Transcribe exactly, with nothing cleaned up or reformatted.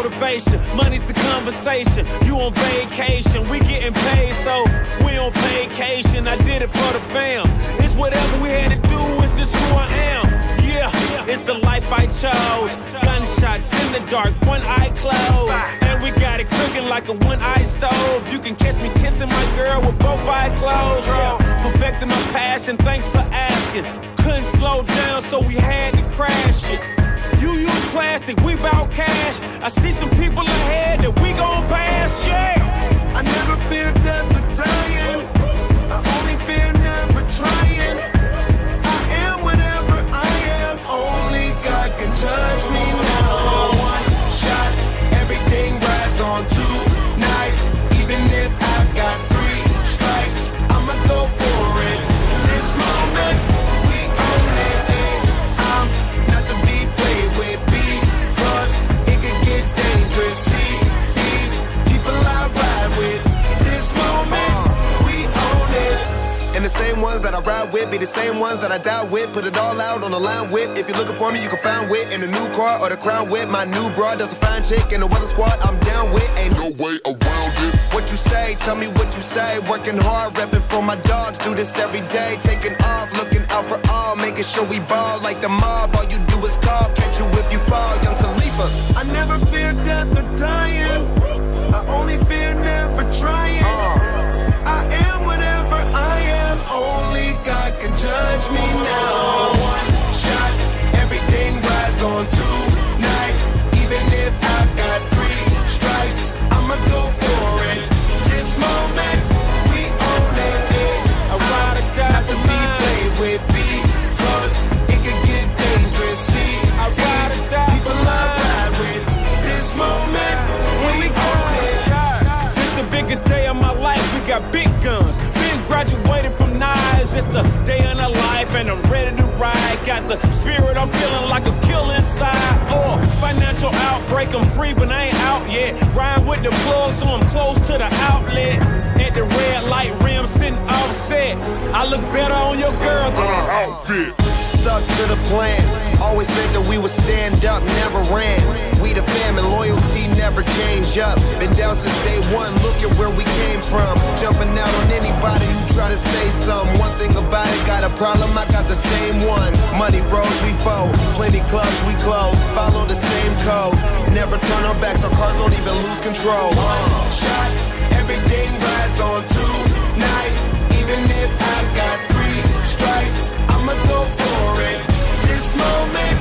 motivation, money's the conversation. You on vacation, we getting paid, so we on vacation. I did it for the fam. It's whatever we had to do, it's just who I am. Yeah, it's the life I chose. Gunshots in the dark, one eye closed, and we got it cooking like a one-eye stove. You can catch me kissing my girl with both eyes closed. Yeah, perfecting my passion, thanks for asking. Couldn't slow down, so we had to crash it. You use plastic, we bout cash. I see some people ahead that we gon' pass, yeah. I never fear death or dying. I only fear never trying. I am whatever I am. Only God can judge me now. One shot, everything rides on tonight. Even if I've got three strikes, I'ma go for it. This moment, we own it. I'm not to be played with because it could get dangerous. See these people I ride with. This moment, we own it. And the same ones that I ride with be the same ones that I die with. Put it all out on the line with. If you're looking for me, you can find wit in the new car or the crown with. My new broad does a fine chick in the weather squad. I'm down with. Ain't no way around it. What you say? Tell me what you say. Working hard, repping for my dogs. Do this every day. Taking off, looking out for all. Making sure we ball like the mob. All you do is call. Catch you if you fall. Young Khalifa. I never fear death or dying. I only fear never trying. Uh. I am whatever I am. Only God can judge me now. One shot, everything rides on tonight. Even if I've got three strikes, I'ma go for it. This moment, we own it. I ride or die Not to be played with because it can get dangerous. See, I ride or die people I ride with. This moment, we own it. This the biggest day of my life. We got big guns. Been graduated from knives. It's the day of the life, and I'm ready to ride. Got the spirit, I'm feeling like a kill inside. Oh, financial outbreak, I'm free, but I ain't out yet. Ride with the plug, so I'm close to the outlet. At the red light rim, sitting offset. I look better on your girl than an outfit. Stuck to the plan. Always said that we would stand up, never ran. We the fam and loyalty never change up. Been down since day one, look at where we came from. Jumping out on anybody who try to say something. One thing about it, got a problem, I got the same one. Money rolls, we fold. Plenty clubs, we close. Follow the same code. Never turn our backs, our cars don't even lose control. One shot, everything rides on tonight. Even if I've got three strikes, I'ma go for it. This moment.